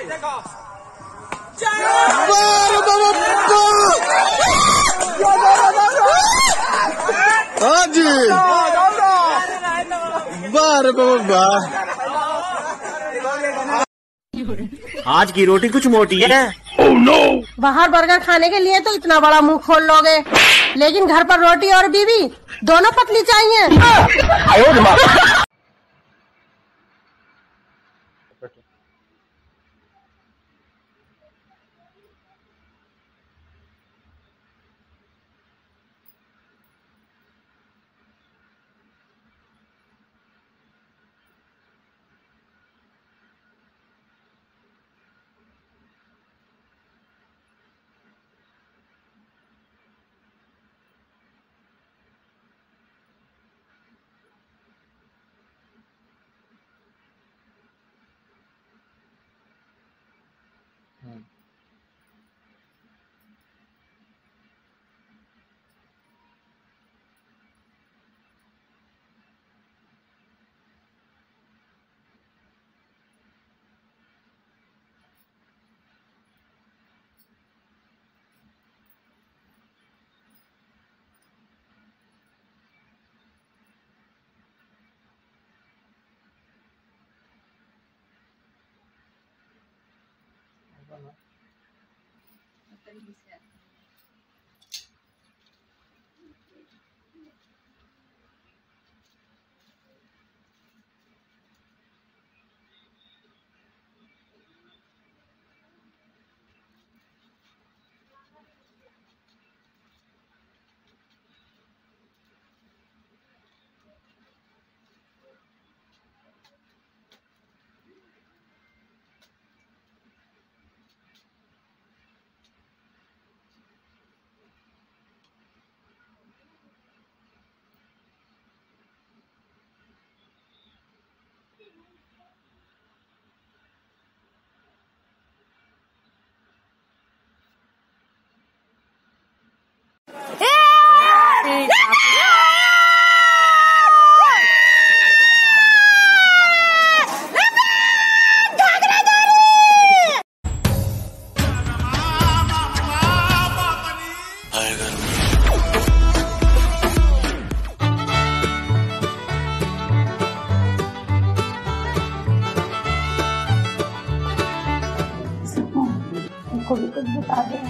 हाँ जी, बार बाबा आज की रोटी कुछ मोटी है। oh, no! बाहर बर्गर खाने के लिए तो इतना बड़ा मुंह खोल लोगे, लेकिन घर पर रोटी और बीवी दोनों पतली चाहिए। को भी कुछ बता देना।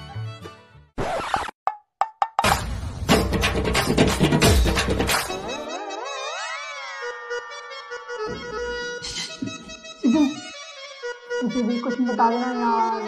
मुझे भी कुछ बता देना यार।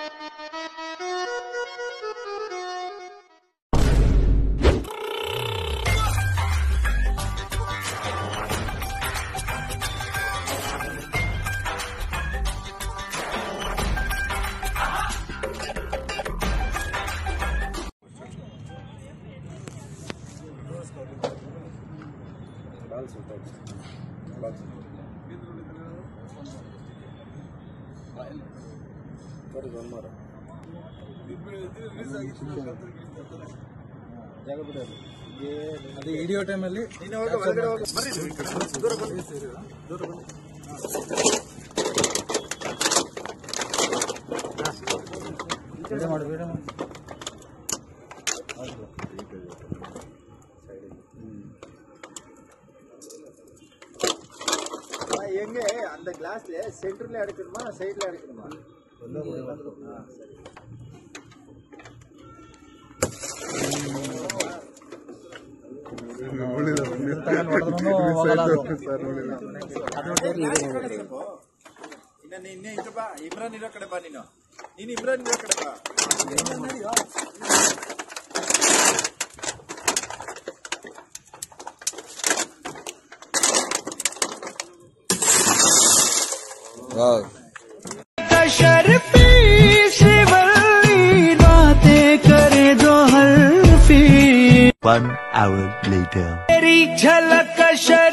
ಅದೇ ವಿಡಿಯೋ ಟೈಮಲ್ಲಿ எங்க அந்த கிளாஸ்ல சென்டர்ல அடிக்கணுமா சைடுல அடிக்கணுமா? ಇಮ್ರಾನ್ ಇರೋ ಕಡೆ ಬಾ. ನೀನು ಇಮ್ರಾನ್ ಇರೋ ಕಡೆ ಬಾ. 1 hour later. तेरी झलक